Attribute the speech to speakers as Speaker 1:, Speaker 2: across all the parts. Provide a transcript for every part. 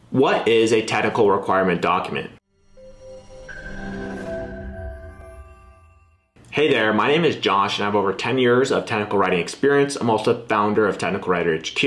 Speaker 1: What is a technical requirement document? Hey there, my name is Josh and I have over 10 years of technical writing experience. I'm also the founder of Technical Writer HQ.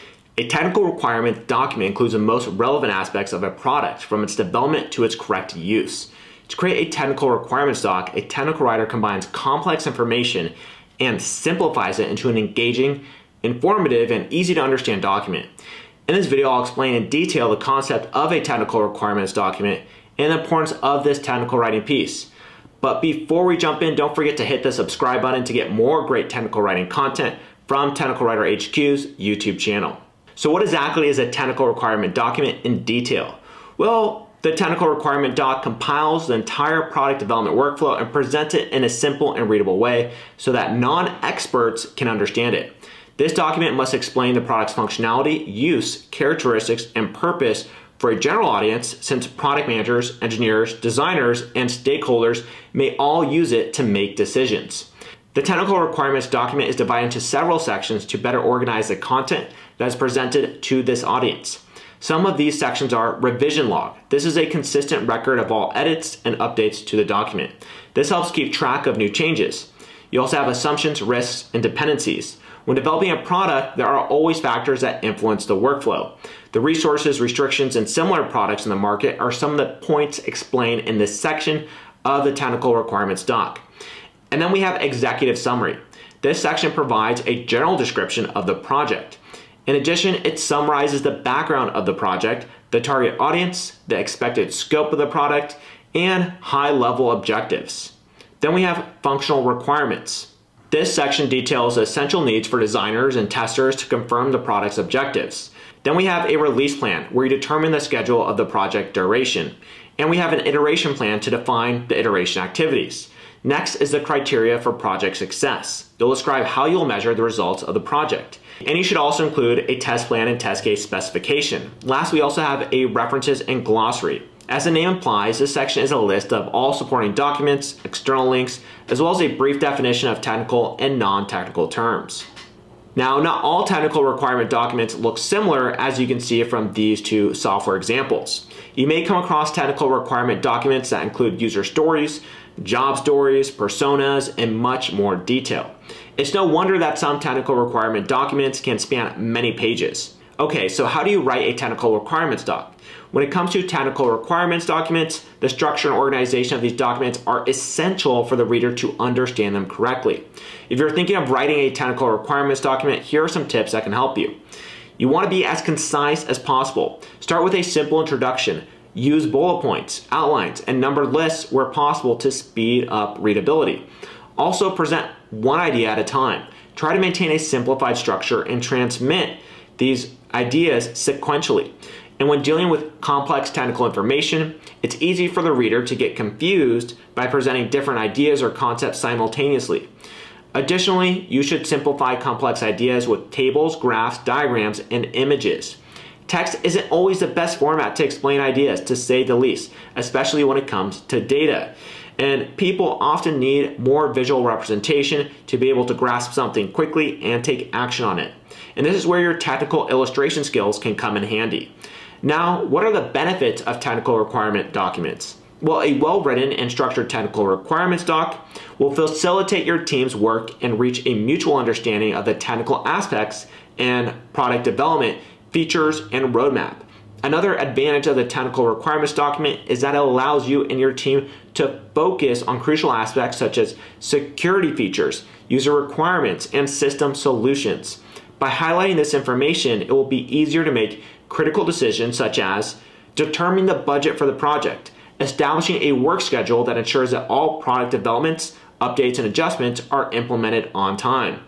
Speaker 1: A technical requirement document includes the most relevant aspects of a product from its development to its correct use. To create a technical requirements doc, a technical writer combines complex information and simplifies it into an engaging, informative, and easy to understand document. In this video, I'll explain in detail the concept of a technical requirements document and the importance of this technical writing piece. But before we jump in, don't forget to hit the subscribe button to get more great technical writing content from Technical Writer HQ's YouTube channel. So what exactly is a technical requirement document in detail? Well, the technical requirement doc compiles the entire product development workflow and presents it in a simple and readable way so that non-experts can understand it. This document must explain the product's functionality, use, characteristics, and purpose for a general audience, since product managers, engineers, designers, and stakeholders may all use it to make decisions. The technical requirements document is divided into several sections to better organize the content that is presented to this audience. Some of these sections are revision log. This is a consistent record of all edits and updates to the document. This helps keep track of new changes. You also have assumptions, risks, and dependencies. When developing a product, there are always factors that influence the workflow. The resources, restrictions, and similar products in the market are some of the points explained in this section of the technical requirements doc. And then we have executive summary. This section provides a general description of the project. In addition, it summarizes the background of the project, the target audience, the expected scope of the product, and high-level objectives. Then we have functional requirements. This section details the essential needs for designers and testers to confirm the product's objectives. Then we have a release plan where you determine the schedule of the project duration. And we have an iteration plan to define the iteration activities. Next is the criteria for project success. You'll describe how you'll measure the results of the project. And you should also include a test plan and test case specification. Last, we also have a references and glossary. As the name implies, this section is a list of all supporting documents, external links, as well as a brief definition of technical and non-technical terms. Now, not all technical requirement documents look similar, as you can see from these two software examples. You may come across technical requirement documents that include user stories, job stories, personas, and much more detail. It's no wonder that some technical requirement documents can span many pages. Okay, so how do you write a technical requirements doc? When it comes to technical requirements documents, the structure and organization of these documents are essential for the reader to understand them correctly. If you're thinking of writing a technical requirements document, here are some tips that can help you. You want to be as concise as possible. Start with a simple introduction. Use bullet points, outlines, and numbered lists where possible to speed up readability. Also present one idea at a time. Try to maintain a simplified structure and transmit these ideas sequentially. And when dealing with complex technical information, it's easy for the reader to get confused by presenting different ideas or concepts simultaneously. Additionally, you should simplify complex ideas with tables, graphs, diagrams, and images. Text isn't always the best format to explain ideas, to say the least, especially when it comes to data. And people often need more visual representation to be able to grasp something quickly and take action on it. And this is where your technical illustration skills can come in handy. Now, what are the benefits of technical requirement documents? Well, a well-written and structured technical requirements doc will facilitate your team's work and reach a mutual understanding of the technical aspects and product development, features, and roadmap. Another advantage of the technical requirements document is that it allows you and your team to focus on crucial aspects such as security features, user requirements, and system solutions. By highlighting this information, it will be easier to make critical decisions such as determining the budget for the project, establishing a work schedule that ensures that all product developments, updates, and adjustments are implemented on time.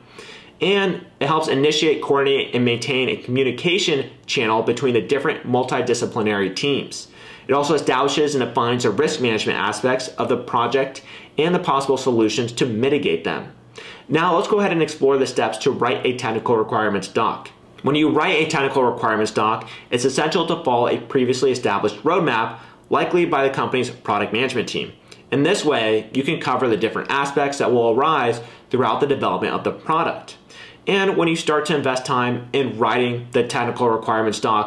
Speaker 1: And it helps initiate, coordinate, and maintain a communication channel between the different multidisciplinary teams. It also establishes and defines the risk management aspects of the project and the possible solutions to mitigate them. Now let's go ahead and explore the steps to write a technical requirements doc. When you write a technical requirements doc, it's essential to follow a previously established roadmap, likely by the company's product management team. In this way, you can cover the different aspects that will arise throughout the development of the product. And when you start to invest time in writing the technical requirements doc,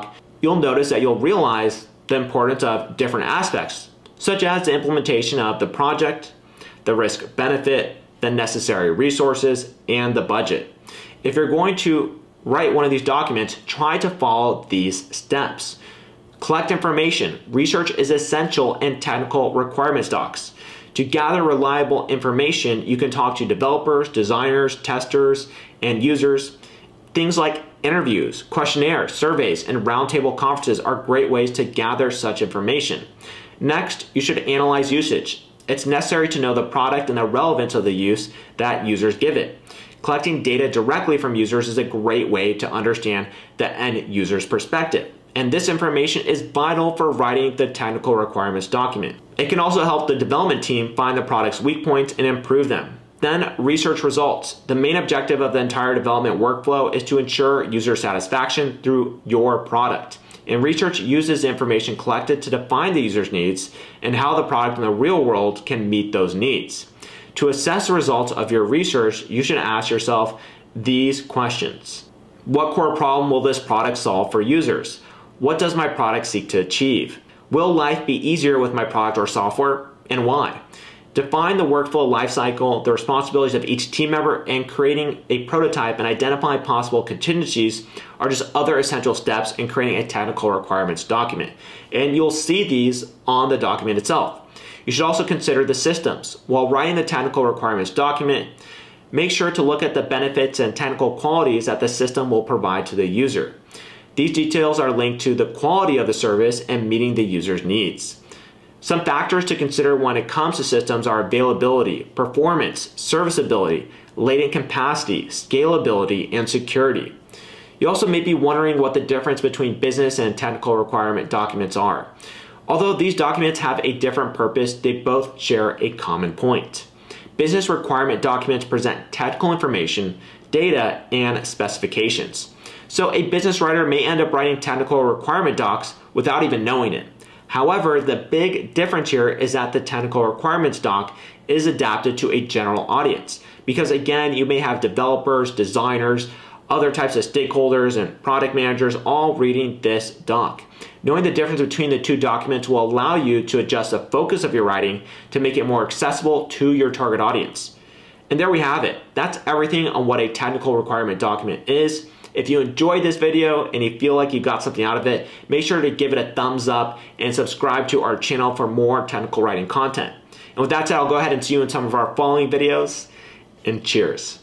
Speaker 1: you'll notice that you'll realize the importance of different aspects, such as the implementation of the project, the risk benefit, the necessary resources, and the budget. If you're going to write one of these documents, try to follow these steps. Collect information. Research is essential in technical requirements docs. To gather reliable information, you can talk to developers, designers, testers, and users. Things like interviews, questionnaires, surveys, and roundtable conferences are great ways to gather such information. Next, you should analyze usage. It's necessary to know the product and the relevance of the use that users give it. Collecting data directly from users is a great way to understand the end user's perspective. And this information is vital for writing the technical requirements document. It can also help the development team find the product's weak points and improve them. Then, research results. The main objective of the entire development workflow is to ensure user satisfaction through your product. And research uses the information collected to define the user's needs and how the product in the real world can meet those needs. To assess the results of your research, you should ask yourself these questions. What core problem will this product solve for users? What does my product seek to achieve? Will life be easier with my product or software, and why? Define the workflow lifecycle, the responsibilities of each team member, and creating a prototype and identify possible contingencies are just other essential steps in creating a technical requirements document. And you'll see these on the document itself. You should also consider the systems. While writing the technical requirements document, make sure to look at the benefits and technical qualities that the system will provide to the user. These details are linked to the quality of the service and meeting the user's needs. Some factors to consider when it comes to systems are availability, performance, serviceability, latent capacity, scalability, and security. You also may be wondering what the difference between business and technical requirement documents are. Although these documents have a different purpose, they both share a common point. Business requirement documents present technical information, data, and specifications. So a business writer may end up writing technical requirement docs without even knowing it. However, the big difference here is that the technical requirements doc is adapted to a general audience. Because again, you may have developers, designers, other types of stakeholders, and product managers all reading this doc. Knowing the difference between the two documents will allow you to adjust the focus of your writing to make it more accessible to your target audience. And there we have it. That's everything on what a technical requirement document is. If you enjoyed this video and you feel like you got something out of it, make sure to give it a thumbs up and subscribe to our channel for more technical writing content. And with that said, I'll go ahead and see you in some of our following videos, and cheers.